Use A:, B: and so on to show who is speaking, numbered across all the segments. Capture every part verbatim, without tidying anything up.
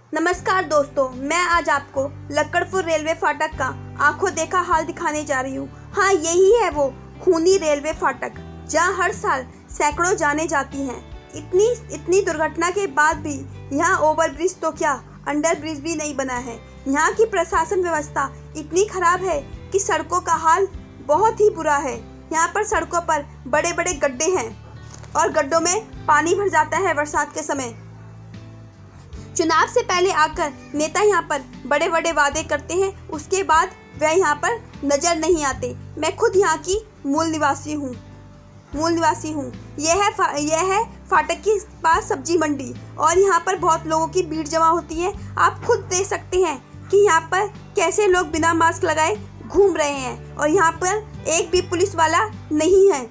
A: नमस्कार दोस्तों, मैं आज आपको लक्कड़पुर रेलवे फाटक का आंखों देखा हाल दिखाने जा रही हूँ। हाँ, यही है वो खूनी रेलवे फाटक जहाँ हर साल सैकड़ों जानें जाती हैं। इतनी इतनी दुर्घटना के बाद भी यहाँ ओवर ब्रिज तो क्या, अंडर ब्रिज भी नहीं बना है। यहाँ की प्रशासन व्यवस्था इतनी खराब है कि सड़कों का हाल बहुत ही बुरा है। यहाँ पर सड़कों पर बड़े बड़े गड्ढे हैं और गड्ढों में पानी भर जाता है बरसात के समय। चुनाव से पहले आकर नेता यहाँ पर बड़े बड़े वादे करते हैं, उसके बाद वह यहाँ पर नज़र नहीं आते। मैं खुद यहाँ की मूल निवासी हूँ मूल निवासी हूँ यह है फा, यह है फाटक के पास सब्जी मंडी और यहाँ पर बहुत लोगों की भीड़ जमा होती है। आप खुद देख सकते हैं कि यहाँ पर कैसे लोग बिना मास्क लगाए घूम रहे हैं और यहाँ पर एक भी पुलिस वाला नहीं है।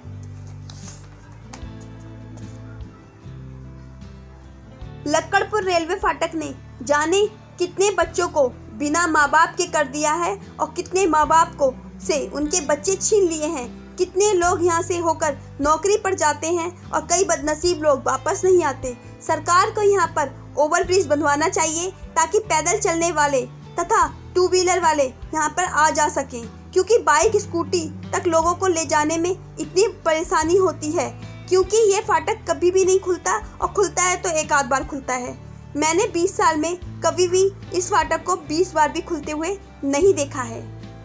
A: लक्कड़पुर रेलवे फाटक ने जाने कितने बच्चों को बिना माँ बाप के कर दिया है और कितने माँ बाप को से उनके बच्चे छीन लिए हैं। कितने लोग यहाँ से होकर नौकरी पर जाते हैं और कई बदनसीब लोग वापस नहीं आते। सरकार को यहाँ पर ओवर ब्रिज बनवाना चाहिए ताकि पैदल चलने वाले तथा टू व्हीलर वाले यहाँ पर आ जा सकें, क्योंकि बाइक स्कूटी तक लोगों को ले जाने में इतनी परेशानी होती है, क्योंकि ये फाटक कभी भी नहीं खुलता और खुलता है तो एक आध बार खुलता है। मैंने बीस साल में कभी भी इस फाटक को बीस बार भी खुलते हुए नहीं देखा है।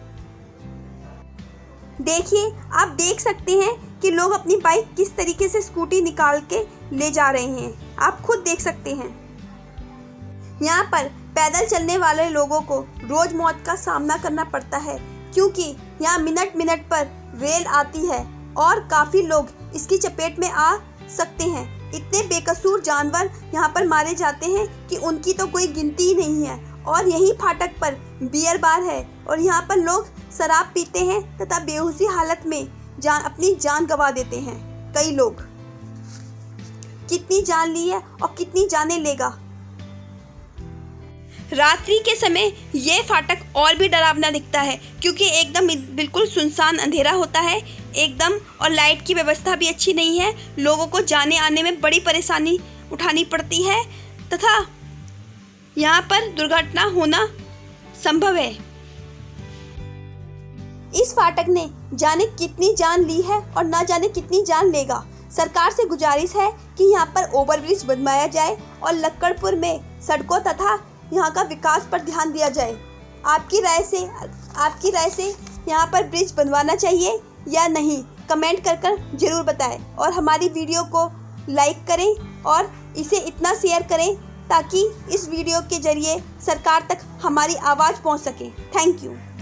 A: देखिए, आप देख सकते हैं कि लोग अपनी बाइक किस तरीके से स्कूटी निकाल के ले जा रहे हैं। आप खुद देख सकते हैं। यहाँ पर पैदल चलने वाले लोगों को रोज मौत का सामना करना पड़ता है, क्योंकि यहाँ मिनट मिनट पर रेल आती है और काफ़ी लोग इसकी चपेट में आ सकते हैं। इतने बेकसूर जानवर यहाँ पर मारे जाते हैं कि उनकी तो कोई गिनती ही नहीं है। और यही फाटक पर बियर बार है और यहाँ पर लोग शराब पीते हैं तथा बेहोशी हालत में जान अपनी जान गंवा देते हैं। कई लोग कितनी जान ली है और कितनी जाने लेगा। रात्रि के समय ये फाटक और भी डरावना दिखता है, क्योंकि एकदम बिल्कुल सुनसान अंधेरा होता है एकदम, और लाइट की व्यवस्था भी अच्छी नहीं है। लोगों को जाने आने में बड़ी परेशानी उठानी पड़ती है तथा यहाँ पर दुर्घटना होना संभव है। इस फाटक ने जाने कितनी जान ली है और ना जाने कितनी जान लेगा। सरकार से गुजारिश है कि यहाँ पर ओवरब्रिज बनवाया जाए और लक्कड़पुर में सड़कों तथा यहाँ का विकास पर ध्यान दिया जाए। आपकी राय से आपकी राय से यहाँ पर ब्रिज बनवाना चाहिए या नहीं, कमेंट कर कर जरूर बताएं और हमारी वीडियो को लाइक करें और इसे इतना शेयर करें ताकि इस वीडियो के जरिए सरकार तक हमारी आवाज़ पहुँच सके। Thank you.